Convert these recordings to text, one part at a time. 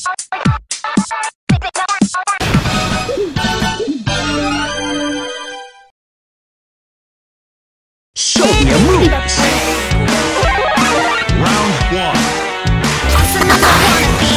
Show me a move! Round one. Awesome as I wanna be.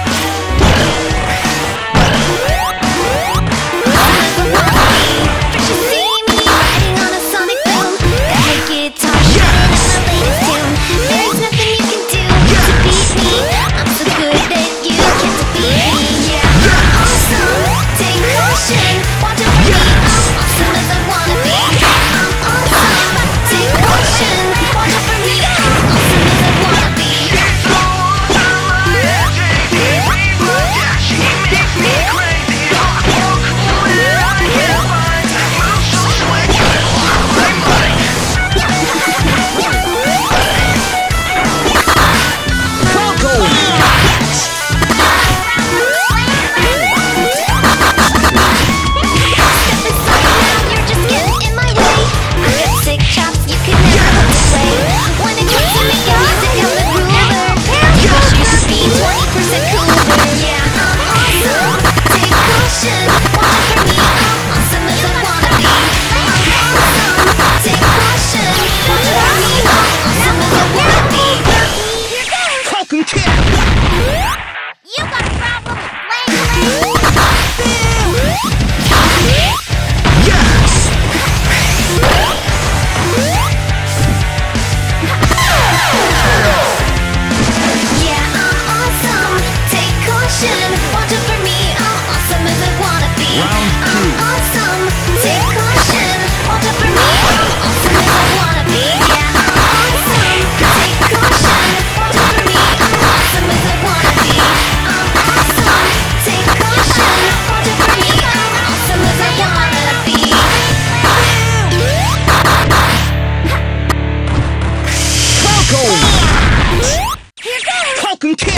First you see me riding on a sonic boom, got my guitar shining on the latest tune. There's nothing you can do to beat me. I'm so good that you can't defeat me. Yeah, I'm awesome. Take caution. Watch out for me. I'm awesome as I wanna be. I'm awesome. Take caution. Watch out for me. I'm awesome as I wanna be. Falcon Kick!